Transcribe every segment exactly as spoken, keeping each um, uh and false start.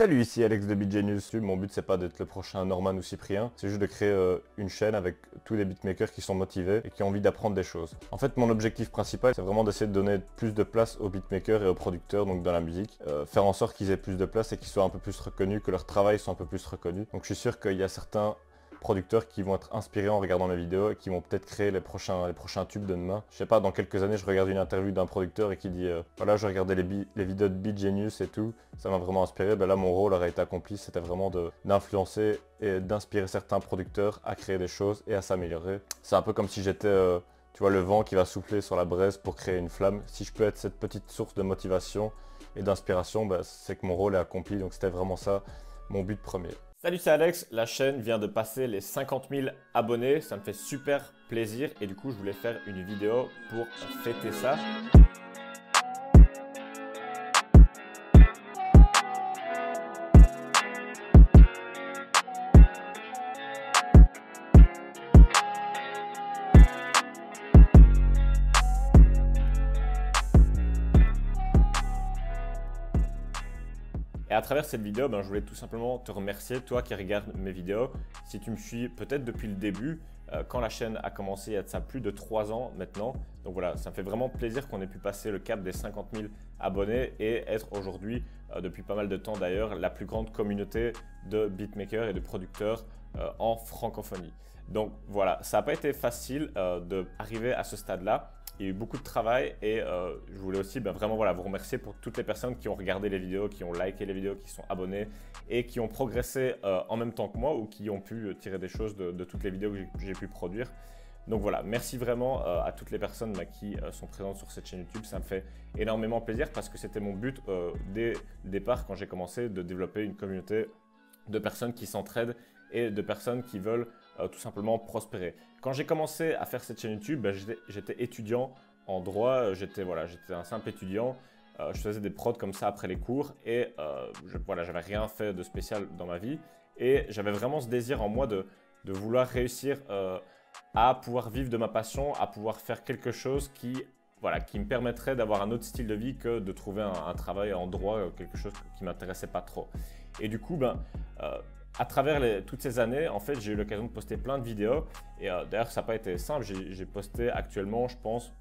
Salut, ici Alex de BeatGenius. Mon but c'est pas d'être le prochain Norman ou Cyprien, c'est juste de créer euh, une chaîne avec tous les beatmakers qui sont motivés et qui ont envie d'apprendre des choses. En fait, mon objectif principal c'est vraiment d'essayer de donner plus de place aux beatmakers et aux producteurs donc dans la musique, euh, faire en sorte qu'ils aient plus de place et qu'ils soient un peu plus reconnus, que leur travail soit un peu plus reconnu. Donc je suis sûr qu'il y a certains producteurs qui vont être inspirés en regardant mes vidéos et qui vont peut-être créer les prochains, les prochains tubes de demain. Je sais pas, dans quelques années, je regarde une interview d'un producteur et qui dit euh, voilà, je regardais les, les vidéos de BeatGenius et tout, ça m'a vraiment inspiré. Ben là, mon rôle aurait été accompli, c'était vraiment d'influencer et d'inspirer certains producteurs à créer des choses et à s'améliorer. C'est un peu comme si j'étais, euh, tu vois, le vent qui va souffler sur la braise pour créer une flamme. Si je peux être cette petite source de motivation et d'inspiration, ben, c'est que mon rôle est accompli. Donc c'était vraiment ça, mon but premier. Salut, c'est Alex, la chaîne vient de passer les cinquante mille abonnés, ça me fait super plaisir et du coup je voulais faire une vidéo pour fêter ça. Et à travers cette vidéo, ben, je voulais tout simplement te remercier, toi qui regardes mes vidéos. Si tu me suis peut-être depuis le début, euh, quand la chaîne a commencé, il y a de ça plus de trois ans maintenant. Donc voilà, ça me fait vraiment plaisir qu'on ait pu passer le cap des cinquante mille abonnés et être aujourd'hui, euh, depuis pas mal de temps d'ailleurs, la plus grande communauté de beatmakers et de producteurs euh, en francophonie. Donc voilà, ça n'a pas été facile euh, d'arriver à ce stade-là. Il y a eu beaucoup de travail et euh, je voulais aussi ben, vraiment voilà, vous remercier pour toutes les personnes qui ont regardé les vidéos, qui ont liké les vidéos, qui sont abonnés et qui ont progressé euh, en même temps que moi ou qui ont pu tirer des choses de, de toutes les vidéos que j'ai pu produire. Donc voilà, merci vraiment euh, à toutes les personnes ben, qui euh, sont présentes sur cette chaîne YouTube. Ça me fait énormément plaisir parce que c'était mon but euh, dès le départ quand j'ai commencé de développer une communauté de personnes qui s'entraident et de personnes qui veulent euh, tout simplement prospérer. Quand j'ai commencé à faire cette chaîne YouTube, ben, j'étais étudiant en droit, j'étais voilà, j'étais un simple étudiant, euh, je faisais des prods comme ça après les cours et euh, je, voilà, j'avais rien fait de spécial dans ma vie et j'avais vraiment ce désir en moi de, de vouloir réussir euh, à pouvoir vivre de ma passion, à pouvoir faire quelque chose qui, voilà, qui me permettrait d'avoir un autre style de vie que de trouver un, un travail en droit, quelque chose qui ne m'intéressait pas trop. Et du coup, ben, euh, à travers les, toutes ces années, en fait, j'ai eu l'occasion de poster plein de vidéos. Et euh, d'ailleurs, ça n'a pas été simple. J'ai posté actuellement, je pense,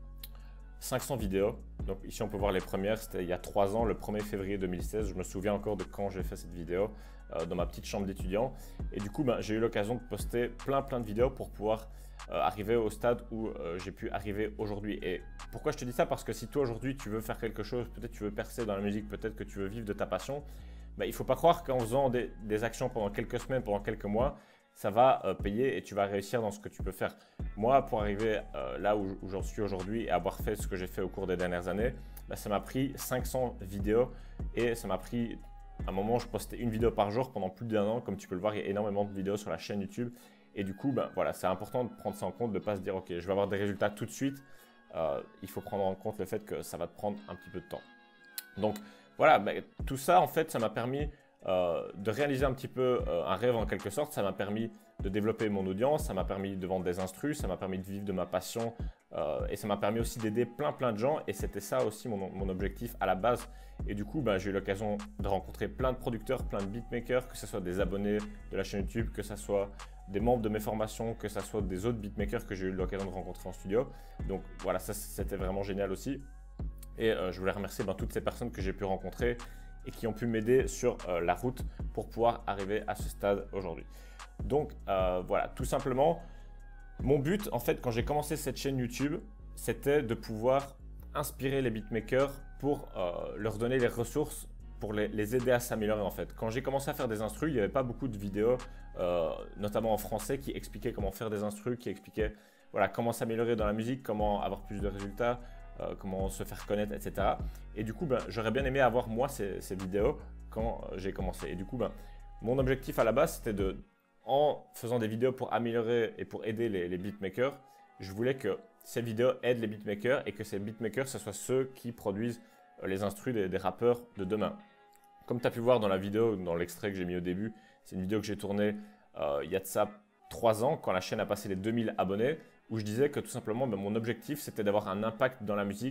cinq cents vidéos. Donc ici, on peut voir les premières. C'était il y a trois ans, le premier février deux mille seize. Je me souviens encore de quand j'ai fait cette vidéo euh, dans ma petite chambre d'étudiant. Et du coup, ben, j'ai eu l'occasion de poster plein, plein de vidéos pour pouvoir euh, arriver au stade où euh, j'ai pu arriver aujourd'hui. Et pourquoi je te dis ça? Parce que si toi, aujourd'hui, tu veux faire quelque chose, peut-être tu veux percer dans la musique, peut-être que tu veux vivre de ta passion, ben, il ne faut pas croire qu'en faisant des, des actions pendant quelques semaines, pendant quelques mois, ça va euh, payer et tu vas réussir dans ce que tu peux faire. Moi, pour arriver euh, là où, où j'en suis aujourd'hui et avoir fait ce que j'ai fait au cours des dernières années, ben, ça m'a pris cinq cents vidéos et ça m'a pris, à un moment, je postais une vidéo par jour pendant plus d'un an. Comme tu peux le voir, il y a énormément de vidéos sur la chaîne YouTube. Et du coup, ben, voilà, c'est important de prendre ça en compte, de ne pas se dire « Ok, je vais avoir des résultats tout de suite euh, ». Il faut prendre en compte le fait que ça va te prendre un petit peu de temps. Donc, voilà, ben, tout ça, en fait, ça m'a permis euh, de réaliser un petit peu euh, un rêve en quelque sorte. Ça m'a permis de développer mon audience, ça m'a permis de vendre des instrus, ça m'a permis de vivre de ma passion euh, et ça m'a permis aussi d'aider plein plein de gens. Et c'était ça aussi mon, mon objectif à la base. Et du coup, ben, j'ai eu l'occasion de rencontrer plein de producteurs, plein de beatmakers, que ce soit des abonnés de la chaîne YouTube, que ce soit des membres de mes formations, que ce soit des autres beatmakers que j'ai eu l'occasion de rencontrer en studio. Donc voilà, ça c'était vraiment génial aussi. Et euh, je voulais remercier ben, toutes ces personnes que j'ai pu rencontrer et qui ont pu m'aider sur euh, la route pour pouvoir arriver à ce stade aujourd'hui. Donc euh, voilà, tout simplement, mon but en fait quand j'ai commencé cette chaîne YouTube, c'était de pouvoir inspirer les beatmakers pour euh, leur donner les ressources pour les, les aider à s'améliorer en fait. Quand j'ai commencé à faire des instrus, il n'y avait pas beaucoup de vidéos, euh, notamment en français, qui expliquaient comment faire des instrus, qui expliquaient voilà, comment s'améliorer dans la musique, comment avoir plus de résultats, Euh, comment se faire connaître, et cetera. Et du coup, ben, j'aurais bien aimé avoir moi ces, ces vidéos quand euh, j'ai commencé. Et du coup, ben, mon objectif à la base, c'était de, en faisant des vidéos pour améliorer et pour aider les, les beatmakers, je voulais que ces vidéos aident les beatmakers et que ces beatmakers, ce soit ceux qui produisent euh, les instrus des, des rappeurs de demain. Comme tu as pu voir dans la vidéo, dans l'extrait que j'ai mis au début, c'est une vidéo que j'ai tournée euh, il y a de ça trois ans, quand la chaîne a passé les deux mille abonnés, où je disais que tout simplement, ben, mon objectif, c'était d'avoir un impact dans la musique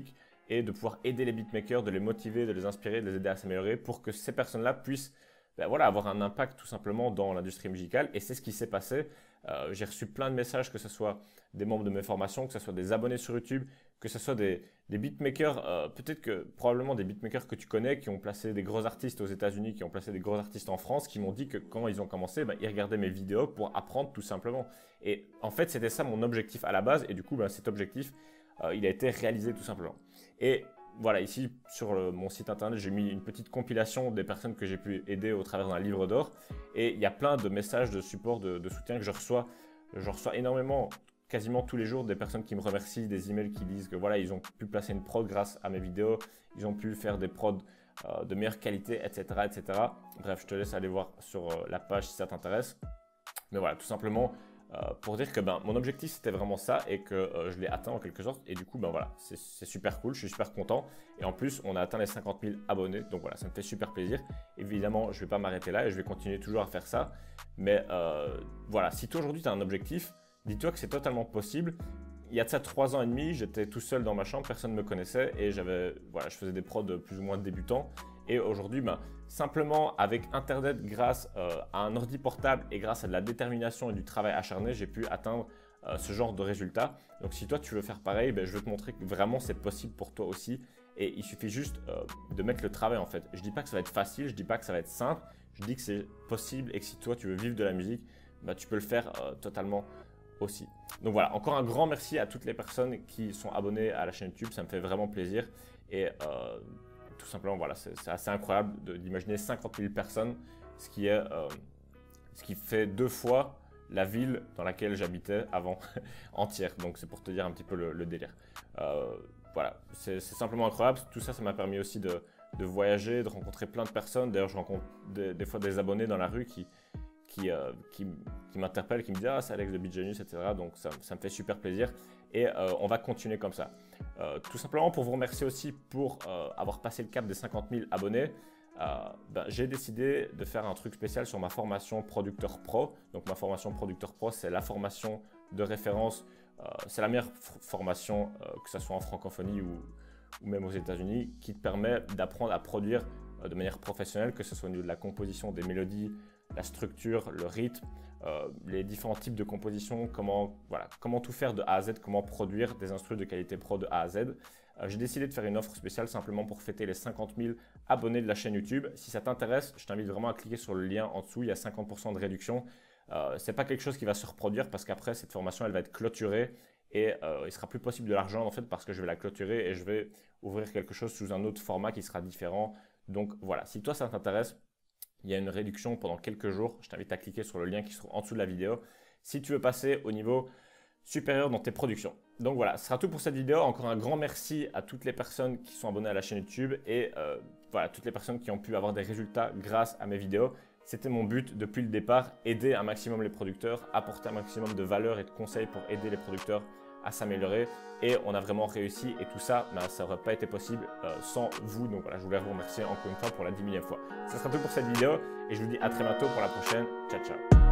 et de pouvoir aider les beatmakers, de les motiver, de les inspirer, de les aider à s'améliorer pour que ces personnes-là puissent ben voilà, avoir un impact tout simplement dans l'industrie musicale. Et c'est ce qui s'est passé. Euh, j'ai reçu plein de messages, que ce soit des membres de mes formations, que ce soit des abonnés sur YouTube, que ce soit des, des beatmakers, euh, peut-être que probablement des beatmakers que tu connais, qui ont placé des gros artistes aux États-Unis, qui ont placé des gros artistes en France, qui m'ont dit que quand ils ont commencé, ben, ils regardaient mes vidéos pour apprendre tout simplement. Et en fait, c'était ça mon objectif à la base. Et du coup, ben, cet objectif, euh, il a été réalisé tout simplement. Et voilà, ici sur le, mon site internet, j'ai mis une petite compilation des personnes que j'ai pu aider au travers d'un livre d'or. Et il y a plein de messages de support, de, de soutien que je reçois. Je reçois énormément, quasiment tous les jours, des personnes qui me remercient, des emails qui disent que voilà, ils ont pu placer une prod grâce à mes vidéos, ils ont pu faire des prods euh, de meilleure qualité, et cetera, et cetera. Bref, je te laisse aller voir sur euh, la page si ça t'intéresse. Mais voilà, tout simplement. Euh, pour dire que ben, mon objectif c'était vraiment ça et que euh, je l'ai atteint en quelque sorte et du coup ben voilà, c'est super cool, je suis super content et en plus on a atteint les cinquante mille abonnés, donc voilà, ça me fait super plaisir. Évidemment je ne vais pas m'arrêter là et je vais continuer toujours à faire ça, mais euh, voilà, si toi aujourd'hui tu as un objectif, dis-toi que c'est totalement possible. Il y a de ça trois ans et demi, j'étais tout seul dans ma chambre, personne ne me connaissait et j'avais, voilà, je faisais des prods plus ou moins débutants. Et aujourd'hui, ben, simplement avec Internet, grâce euh, à un ordi portable et grâce à de la détermination et du travail acharné, j'ai pu atteindre euh, ce genre de résultats. Donc si toi tu veux faire pareil, ben, je veux te montrer que vraiment c'est possible pour toi aussi. Et il suffit juste euh, de mettre le travail en fait. Je ne dis pas que ça va être facile, je ne dis pas que ça va être simple. Je dis que c'est possible et que si toi tu veux vivre de la musique, ben, tu peux le faire euh, totalement aussi. Donc voilà, encore un grand merci à toutes les personnes qui sont abonnées à la chaîne YouTube, ça me fait vraiment plaisir. Et euh, tout simplement, voilà, c'est assez incroyable d'imaginer cinquante mille personnes, ce qui, est, euh, ce qui fait deux fois la ville dans laquelle j'habitais avant entière. Donc c'est pour te dire un petit peu le, le délire. Euh, voilà, c'est simplement incroyable. Tout ça, ça m'a permis aussi de, de voyager, de rencontrer plein de personnes. D'ailleurs, je rencontre des, des fois des abonnés dans la rue qui, qui, euh, qui, qui m'interpellent, qui me disent « Ah, c'est Alex de BeatGenius, et cetera » Donc ça, ça me fait super plaisir. Et euh, on va continuer comme ça. Euh, tout simplement pour vous remercier aussi pour euh, avoir passé le cap des cinquante mille abonnés. Euh, ben, j'ai décidé de faire un truc spécial sur ma formation Producteur Pro. Donc ma formation Producteur Pro, c'est la formation de référence. Euh, c'est la meilleure formation, euh, que ce soit en francophonie ou, ou même aux États-Unis, qui te permet d'apprendre à produire euh, de manière professionnelle, que ce soit au niveau de la composition des mélodies, la structure, le rythme, euh, les différents types de composition, comment, voilà, comment tout faire de A à Z, comment produire des instruments de qualité pro de A à Z. Euh, J'ai décidé de faire une offre spéciale simplement pour fêter les cinquante mille abonnés de la chaîne YouTube. Si ça t'intéresse, je t'invite vraiment à cliquer sur le lien en dessous, il y a cinquante pour cent de réduction. Euh, Ce n'est pas quelque chose qui va se reproduire parce qu'après cette formation elle va être clôturée et euh, il ne sera plus possible de la rejoindre en fait parce que je vais la clôturer et je vais ouvrir quelque chose sous un autre format qui sera différent. Donc voilà, si toi ça t'intéresse, il y a une réduction pendant quelques jours. Je t'invite à cliquer sur le lien qui se trouve en dessous de la vidéo si tu veux passer au niveau supérieur dans tes productions. Donc voilà, ce sera tout pour cette vidéo. Encore un grand merci à toutes les personnes qui sont abonnées à la chaîne YouTube et euh, voilà, toutes les personnes qui ont pu avoir des résultats grâce à mes vidéos. C'était mon but depuis le départ, aider un maximum les producteurs, apporter un maximum de valeur et de conseils pour aider les producteurs à s'améliorer. Et on a vraiment réussi et tout ça, ben, ça n'aurait pas été possible euh, sans vous. Donc voilà, je voulais vous remercier encore une fois pour la dix millième fois. Ce sera tout pour cette vidéo et je vous dis à très bientôt pour la prochaine. Ciao, ciao.